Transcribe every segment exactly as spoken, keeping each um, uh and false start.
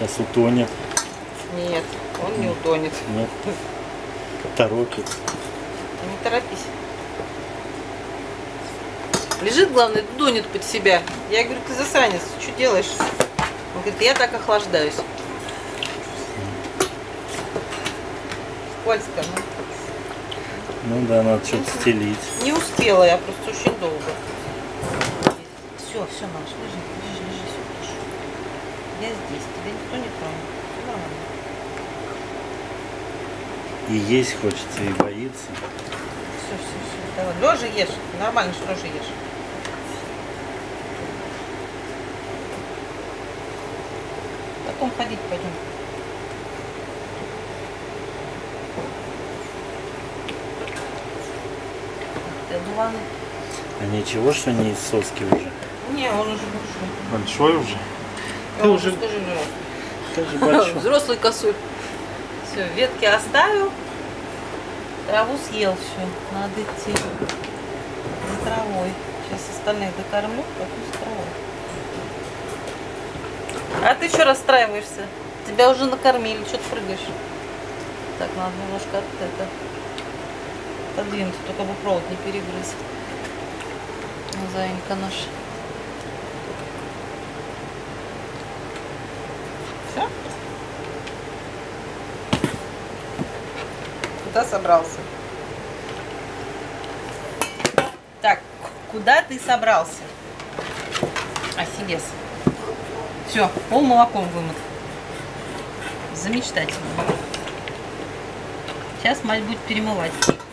Сейчас утонет. Нет, он не утонет. Нет. Торопит. Ты не торопись. Лежит, главное, дунет под себя. Я говорю, ты засранец, что делаешь? Он говорит, я так охлаждаюсь. Скользко, ну. Ну да, надо что-то стелить. Не успела я, просто очень долго. Все, все, Маш, лежи, лежи, лежи, все, лежи. Я здесь, тебя никто не тронет. Все нормально. И есть хочется, и боится. Все, все, все. Давай, лежа ешь. Нормально, что лежа ешь. Потом ходить пойдем. Ты одуванный? А ничего, что не из соски уже? Не, он уже большой. Большой уже? Я Ты уже уже скажи, Ты же большой. взрослый косуль. Все, ветки оставил. Траву съел все. Надо идти за травой. Сейчас остальных докормлю, потом за травой. А ты что расстраиваешься? Тебя уже накормили, что ты прыгаешь? Так, надо немножко от это отодвинуть, только бы провод не перегрыз. Ну, зайенька наша. Все? Куда собрался? Так, куда ты собрался? Офигеть. Все, пол молоком вымыт. Замечательно. Сейчас мать будет перемывать.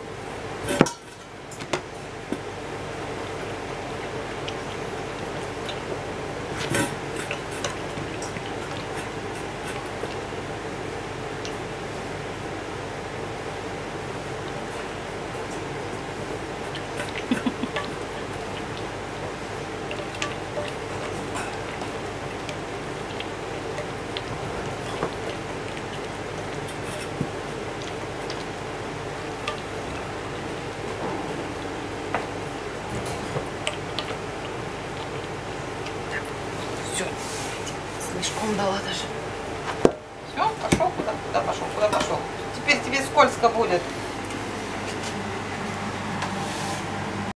Все, слишком дала даже. Все, пошел куда? Куда пошел? Куда пошел? Теперь тебе скользко будет.